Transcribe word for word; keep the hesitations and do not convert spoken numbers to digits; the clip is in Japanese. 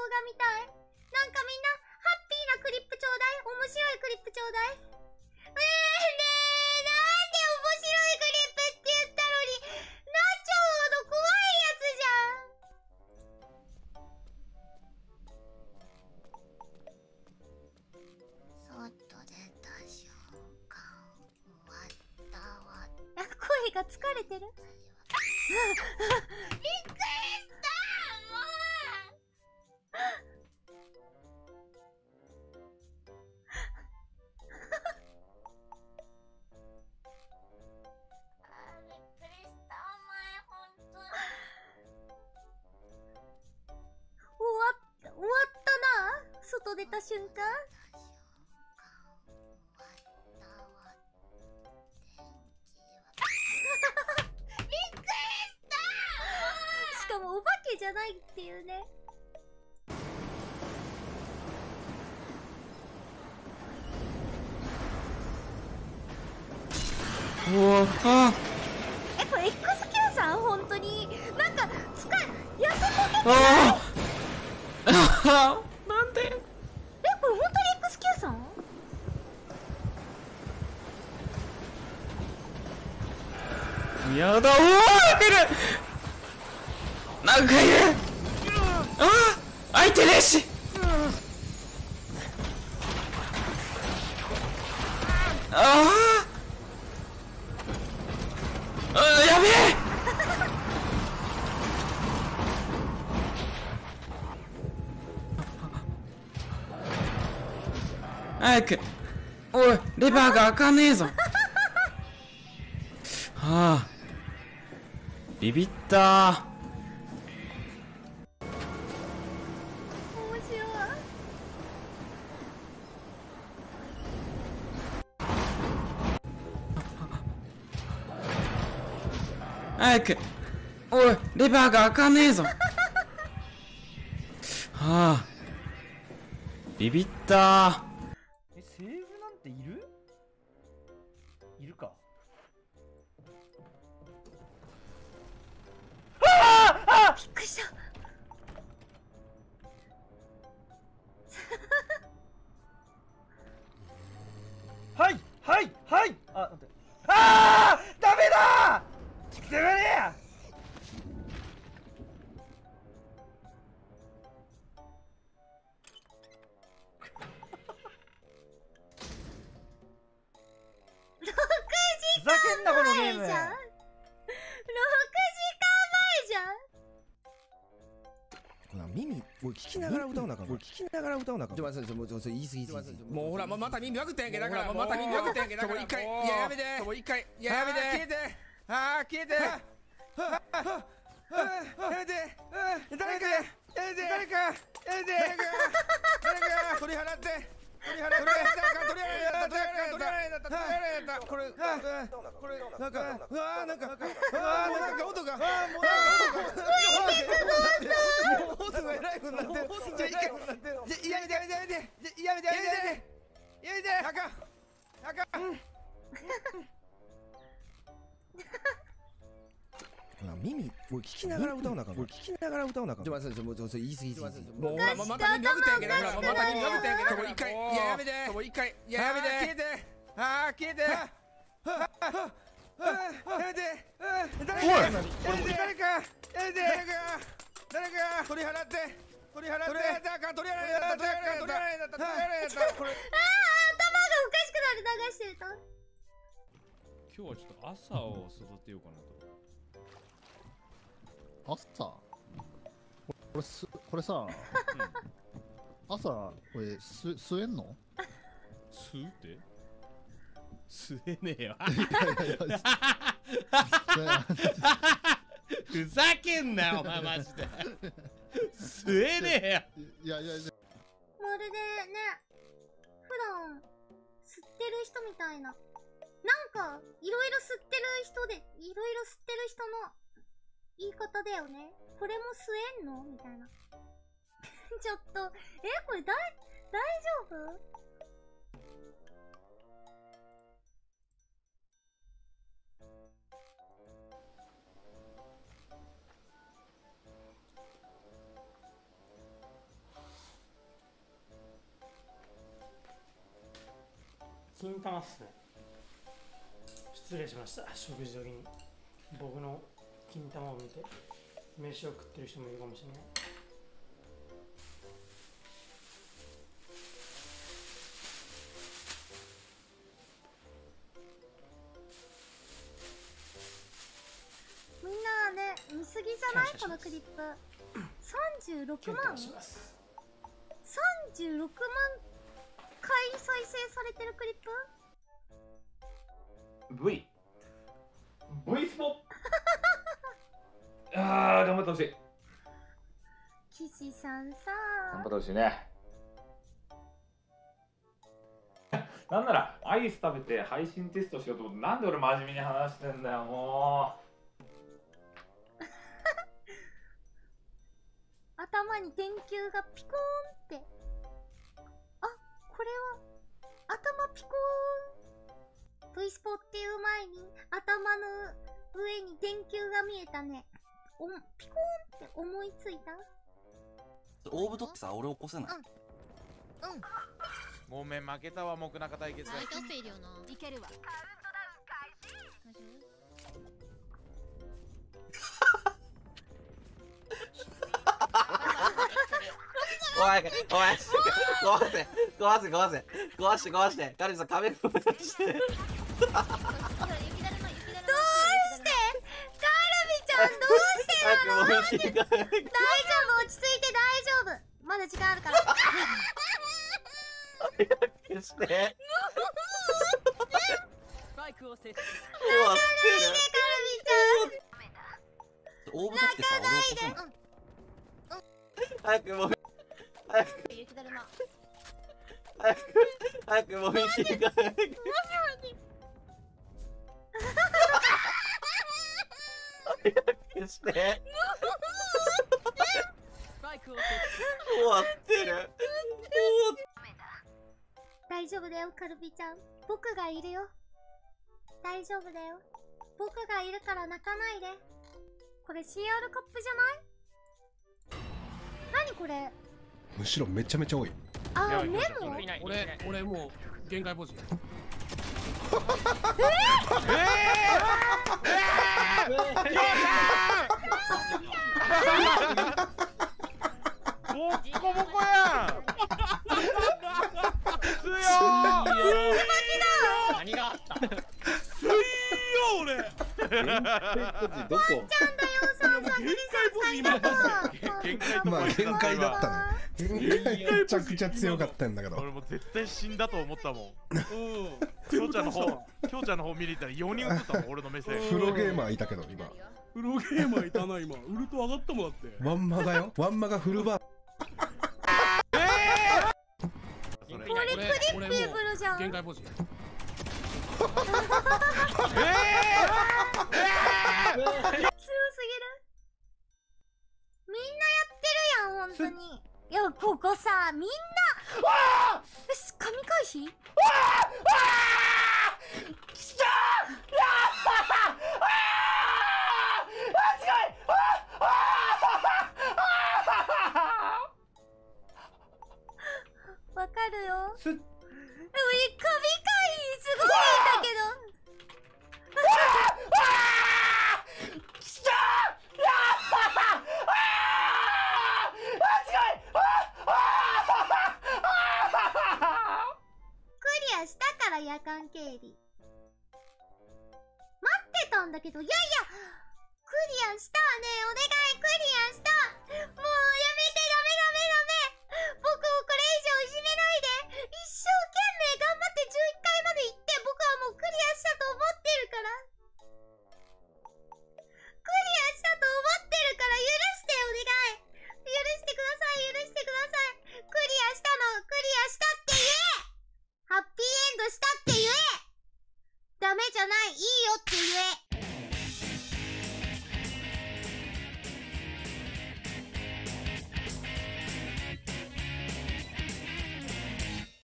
画見たい。なんかみんな、ハッピーなクリップちょうだい。面白いクリップちょうだい。えー、ねー、なんで面白いクリップって言ったのに、なっちゃうほど怖いやつじゃん。外出た瞬間、終わったわ。あ、声が疲れてる。びっくりしたもうあ、びっくりしたお前、ほんとに終わっ、終わったな。外出た瞬間しかもお化けじゃないっていうね。 うわあえ、これ エックスキュー さん本当になんか使いやっとポケットああなんで。 え、これ本当に エックスキュー さんやだ。おおいる。なんかいる。ああ相手ねえし。ああああやべえ。早く。おいレバーが開かねえぞ。はあビビったー。 面白い。 早く。おいレバーが開かねえぞ。はあビビったー。 え、セーブなんている？いるか。あああびっくりした。 はいはいはいあ、待って。ああダメだーくせがねろくふざけんなこのゲーム。 じゃん。ろくじかんまえじゃん。 この耳、俺聞きながら歌うなかん。俺聞きながら歌うなかん。ちょ、待って、もう、それ言い過ぎ、言い過ぎ。 もうほら、また耳バグったやんけ。だから、また耳バグったやんけ。だから、一回、いや、やめて。もう一回、いや、やめて。消えて。あー、消えて。やめて。誰か、やめて。誰か、やめて。誰か、誰か、取り払って。取り払って。取り払った。取り払った。取り払った。取り払った。これ、これ、なんか、うわー、なんか、うわー、なんか、音が、もう、なんか、音がえらいことになってる。じゃあ、一回、じゃあ、やめて、やめて、やめて。やめて、やめて、やめて。やめて。あかん。あかん。 耳、俺聞きながら歌うなかん。俺聞きながら歌うなかん。ちょ、待って、もう、それ言い過ぎ、言い過ぎ。 もうほら、また耳バグったやんけ。だから、また耳バグったやんけ。もう一回、いや、やめて。もう一回、いや、やめて。消えて。あー、消えて。やめて。誰か、やめて。誰か、やめて。誰か、誰か、取り払って。取り払って。取り払って。あかん、取り払って。取り払って。取り払って。取り払って。これ。 ああ、頭がおかしくなる流してると。 今日はちょっと朝を育てようかなと。 朝これすこれさ、うん、朝これす吸えんの？ 吸うって吸えねえよ。ふざけんなよお前マジで。吸えねえよ。 いやいやいや、 まるでね、普段吸ってる人みたいな、なんかいろいろ吸ってる人で、いろいろ吸ってる人の言い方だよね。これも吸えんのみたいな。ちょっと、え、これだい、大丈夫？ 金玉っすね。失礼しました。食事時に僕の金玉を見て飯を食ってる人もいるかもしれない。 みんなね、見すぎじゃないこのクリップ。さんじゅうろくまん ?さんじゅうろくまん回再生されてるクリップ V V スポあー頑張ってほしい。 岸さんさ頑張ってほしいね。なんならアイス食べて配信テストしようと思って、なんで俺真面目に話してんだよもう。 頭に電球がピコーンって。あ、これは頭ピコーン。 V スポっていう前に頭の上に電球が見えたね。おピコーンって思いついた。 大太ってさ、俺起こせない。 うんうんごめん負けたわ。木中対決。 ライトっているよな。いけるわ。カウントダウン開始。 おい、おい、壊せ、壊せ、壊せ、壊して、壊して、カルビさん、カメラ向かして。どうしてカルビちゃんどうしてなの？大丈夫、落ち着いて大丈夫。まだ時間あるから。 早くして。 スパイクを設置。 終わってる。 カルビちゃん。 大太ってさ、俺起こせない。早くもう。早く雪だるま早く早くもみじが早く早くしてスパイクを設置。 終わってる。 大丈夫だよカルビちゃん、僕がいるよ。大丈夫だよ、僕がいるから泣かないで。これ シーアール カップじゃない？何これ？ むしろめちゃめちゃ多い。 あー、メモ？ 俺、俺もう限界ポジ。 えええボッコボコやん。強い。 何があった？ 強いよ俺。 どこ？ ちゃんだよ、そうそう、 限界ポジ今マジで。限界まあ限界だったね。限界めちゃくちゃ強かったんだけど。 俺も絶対死んだと思ったもん。きょうちゃんの方、きょうちゃんの方見に行ったらよにん映ったもん俺の目線。 プロゲーマーいたけど今。 プロゲーマーいたな今。ウルト上がったもんだって。 ワンマがよ。ワンマがフルバー。 これクリップエブルじゃん。 限界ポジ。 強すぎる。みんなやってるやん、ほんとに。いや、ここさ、みんなえ、神回避？きたわかるよ。すっ、神回避すごいんだけど。したから夜間警備待ってたんだけど、いやいやクリアしたね。お願い、クリアした。もうやめて、ダメダメダメ。僕をこれ以上いじめないで。一生懸命頑張ってじゅういっかいまで行って、僕はもうクリアしたと思ってるからクリアしたと思ってるから許して、お願い。許してください、許してください。クリアしたの、クリアしたって言え。ハッピーエンドしたって言え。ダメじゃない、いいよって言え。